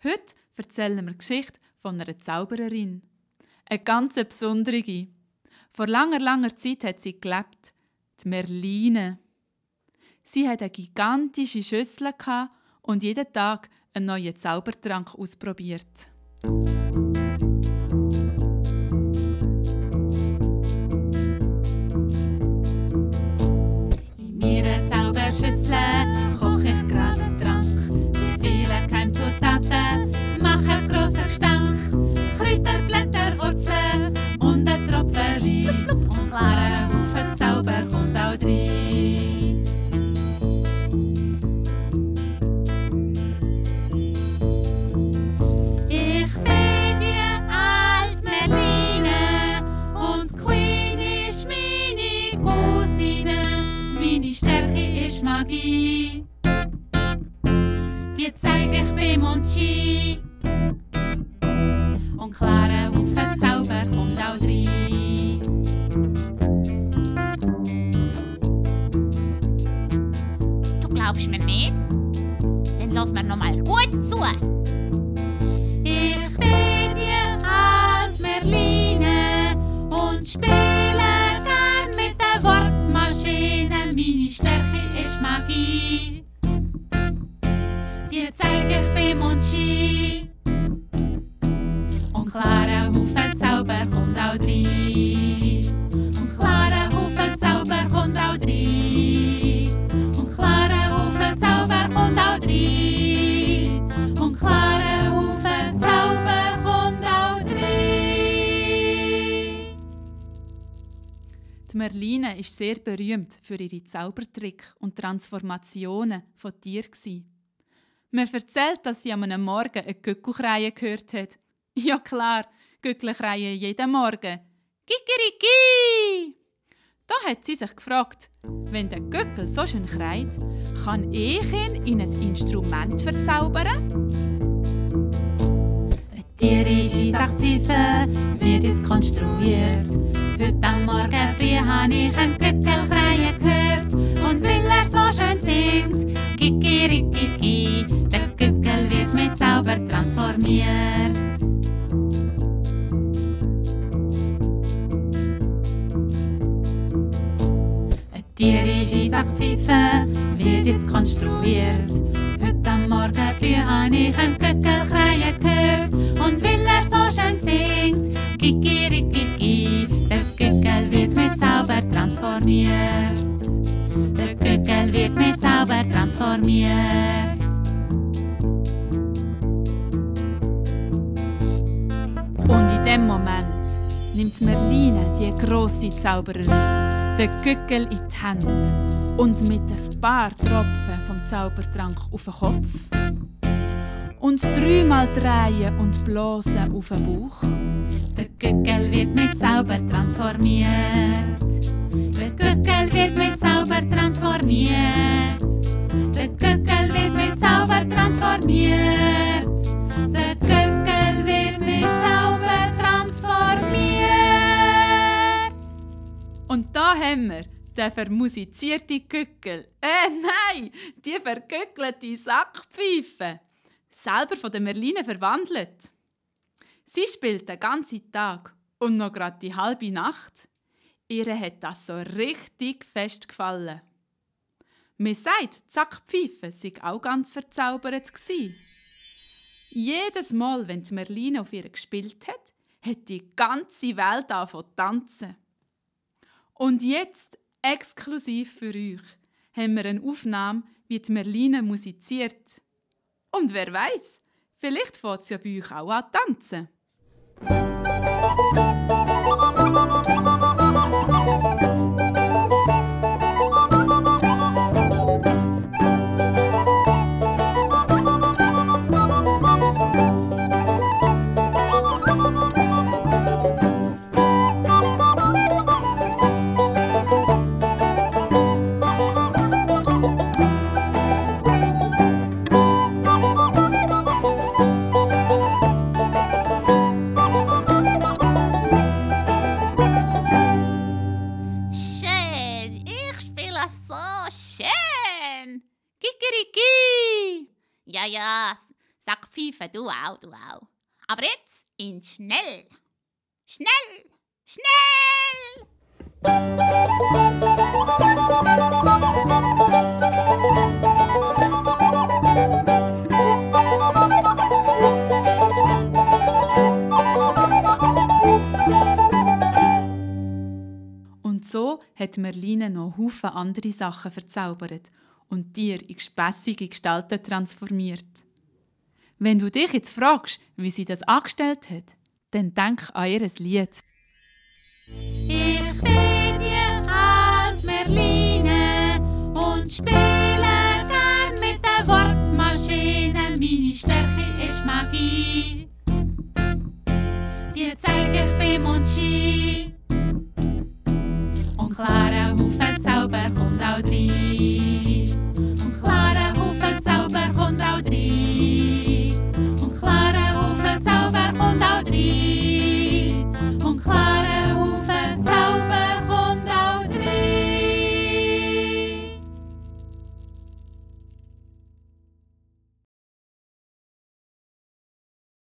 Heute erzählen wir die Geschichte von einer Zaubererin. Eine ganz besondere. Vor langer Zeit hat sie gelebt, die Merline. Sie hatte eine gigantische Schüssel und jeden Tag einen neuen Zaubertrank ausprobiert. In meiner Zauberschüssel koche ich gerade einen Trank. Die vielen Keimzutaten machen grossen Gestank. Kräuter, Blätter, Wurzeln und ein Tropfen und klaren Haufen Zauber kommt auch rein. Ich bin die alte Merline und die Queen ist meine Cousine. Meine Stärke ist Magie, die zeig ich bei Monchi. Und klare Haufen Zauber kommt auch rein. Du glaubst mir nicht? Dann lass mir noch mal gut zu. Ich bin die alte Merline und spiele gern mit der Wortmaschine. Meine Stärke ist Magie, die zeig ich bei Monchi. Und klare Haufen Zauber kommt auch rein. Und klare Haufen Zauber kommt auch rein. Und klare Haufen Zauber kommt auch rein. Und klare Haufen Zauber kommt auch rein. Die Merline ist sehr berühmt für ihre Zaubertricks und Transformationen von Tieren. Man erzählt, dass sie an einem Morgen eine Gückelkrähe gehört hat. Ja klar, Gückel kreien jeden Morgen. Kikeriki! Da hat sie sich gefragt, wenn der Gückel so schön kreit, kann ich ihn in ein Instrument verzaubern? Eine tierische Sackpfeife wird jetzt konstruiert. Heute am Morgen früh habe ich einen Gückel kreien gehört. Und weil er so schön singt, Kikirikiki, der Gückel wird mit Zauber transformiert. Tierische Sackpfeife wird jetzt konstruiert. Heute am Morgen früh habe ich einen Gückel kreien gehört. Und weil er so schön singt, Kikirikiki, der Gückel wird mit Zauber transformiert. Der Gückel wird mit Zauber transformiert. Und in dem Moment nimmt Merline, die grosse Zaubererin, den Gückel in die Hand und mit ein paar Tropfen vom Zaubertrank auf den Kopf und 3-mal drehen und blasen auf den Bauch. Der Gückel wird mit Zauber transformiert. Der Gückel wird mit Zauber transformiert. Der Gückel wird mit Zauber transformiert. Der Gückel wird mit Zauber transformiert. Und da haben wir den vermusizierten Gückel. Nein, die vergückelte Sackpfeife. Selber von der Merline verwandelt. Sie spielt den ganzen Tag und noch gerade die halbe Nacht. Ihr hat das so richtig fest gefallen. Man sagt, die Sackpfeife sei auch ganz verzaubert gsi. Jedes Mal, wenn die Merline auf ihr gespielt hat, hat die ganze Welt angefangen zu tanzen. Und jetzt, exklusiv für euch, haben wir eine Aufnahme, wie die Merline musiziert. Und wer weiß, vielleicht fängt sie ja bei euch auch an zu tanzen. Ja, Sackpfeife, du auch, du auch. Aber jetzt in schnell. Schnell, schnell! Und so hat Merline noch Haufen andere Sachen verzaubert und Tiere in gespässige Gestalten transformiert. Wenn du dich jetzt fragst, wie sie das angestellt hat, dann denk an ihr Lied. Ich bin die als Merline und spiele gern mit der Wortmaschine. Meine Stärke ist Magie. Die zeig ich beim Mundski. Und klaren Haufen Zauber kommt auch rein.